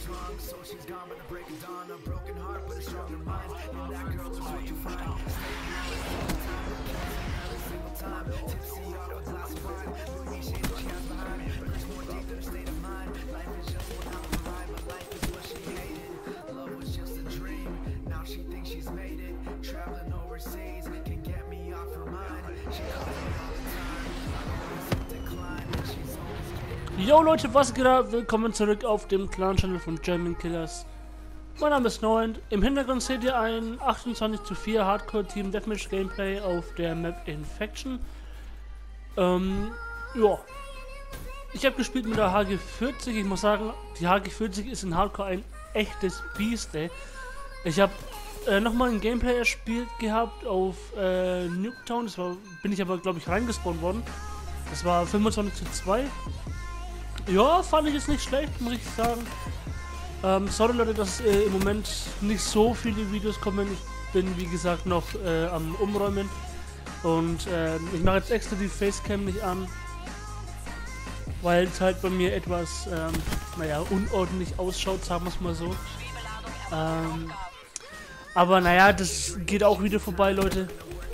Yo Leute, was geht ab? Willkommen zurück auf dem Clan-Channel von German Killers. Mein Name ist Noend. Im Hintergrund seht ihr ein 28:4 Hardcore Team Deathmatch Gameplay auf der Map Infection. Ja. Ich habe gespielt mit der HG40. Ich muss sagen, die HG40 ist in Hardcore ein echtes Biest, ey. Ich habe nochmal ein Gameplay erspielt gehabt auf Nuketown. Bin ich aber, glaube ich, reingespawnt worden. Das war 25:2. Ja, fand ich jetzt nicht schlecht, muss ich sagen. Sorry Leute, dass im Moment nicht so viele Videos kommen. Ich bin, wie gesagt, noch am Umräumen. Und ich mache jetzt extra die Facecam nicht an, weil es halt bei mir etwas, naja, unordentlich ausschaut, sagen wir es mal so. Aber naja, das geht auch wieder vorbei, Leute.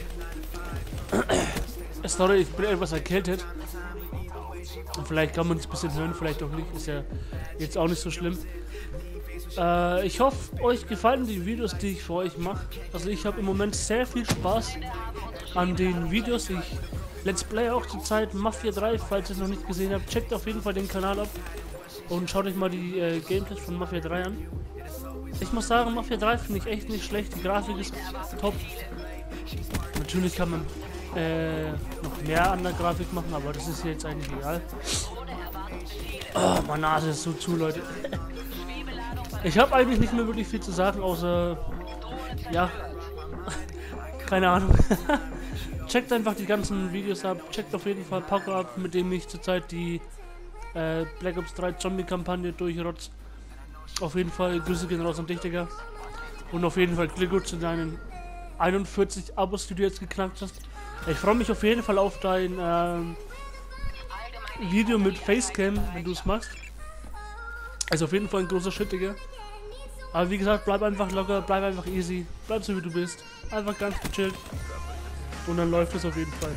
Sorry, ich bin etwas erkältet. Vielleicht kann man es ein bisschen hören, vielleicht auch nicht. Ist ja jetzt auch nicht so schlimm. Ich hoffe, euch gefallen die Videos, die ich für euch mache. Also ich habe im Moment sehr viel Spaß an den Videos. Ich Let's Play auch zurzeit Mafia 3, falls ihr es noch nicht gesehen habt. Checkt auf jeden Fall den Kanal ab und schaut euch mal die Gameplays von Mafia 3 an. Ich muss sagen, Mafia 3 finde ich echt nicht schlecht. Die Grafik ist top. Natürlich kann man noch mehr an der Grafik machen, aber das ist jetzt eigentlich egal. Oh, meine Nase ist so zu, Leute. Ich habe eigentlich nicht mehr wirklich viel zu sagen, außer, ja, keine Ahnung. Checkt einfach die ganzen Videos ab, checkt auf jeden Fall Paco ab, mit dem ich zurzeit die Black Ops 3 Zombie-Kampagne durchrotz. Auf jeden Fall Grüße gehen raus an dich, Digga. Und auf jeden Fall Glückwunsch zu deinen 41 Abos, die du jetzt geknackt hast. Ich freue mich auf jeden Fall auf dein Video mit Facecam, wenn du es machst. Also auf jeden Fall ein großer Schritt, Digga. Aber wie gesagt, bleib einfach locker, bleib einfach easy, bleib so wie du bist. Einfach ganz gechillt. Und dann läuft es auf jeden Fall.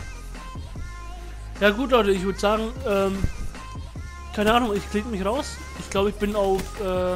Ja gut, Leute, ich würde sagen, keine Ahnung, ich klicke mich raus. Ich glaube, ich bin auf,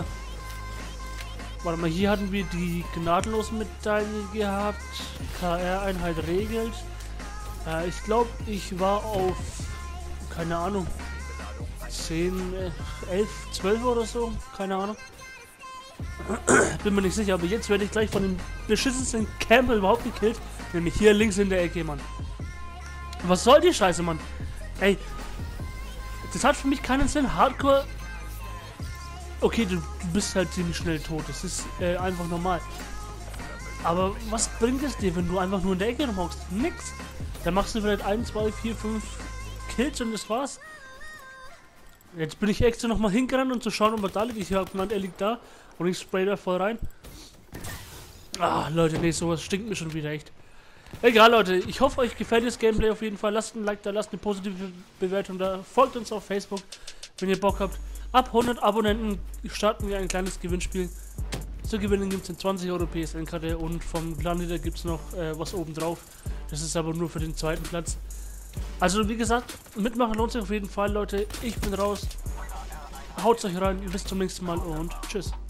warte mal, hier hatten wir die gnadenlosen Medaille gehabt. KR-Einheit regelt. Ich glaube, ich war auf, keine Ahnung, 10, 11, 12 oder so. Keine Ahnung. Bin mir nicht sicher, aber jetzt werde ich gleich von dem beschissensten Camper überhaupt gekillt. Nämlich hier links in der Ecke, Mann. Was soll die Scheiße, Mann? Ey, das hat für mich keinen Sinn. Hardcore. Okay, du bist halt ziemlich schnell tot. Das ist einfach normal. Aber was bringt es dir, wenn du einfach nur in der Ecke rumhockst? Nix. Dann machst du vielleicht 1, 2, 4, 5 Kills und das war's. Jetzt bin ich extra nochmal hingerannt, um zu schauen, ob er da liegt. Ich habe gemeint, er liegt da. Und ich spray da voll rein. Ah, Leute, nee, sowas stinkt mir schon wieder echt. Egal, Leute. Ich hoffe, euch gefällt das Gameplay auf jeden Fall. Lasst ein Like da, lasst eine positive Bewertung da. Folgt uns auf Facebook, wenn ihr Bock habt. Ab 100 Abonnenten starten wir ein kleines Gewinnspiel. Zu gewinnen gibt es eine 20 € PSN-Karte und vom Clan-Leader gibt es noch was oben drauf. Das ist aber nur für den zweiten Platz. Also wie gesagt, mitmachen lohnt sich auf jeden Fall, Leute. Ich bin raus. Haut's euch rein, bis zum nächsten Mal und tschüss.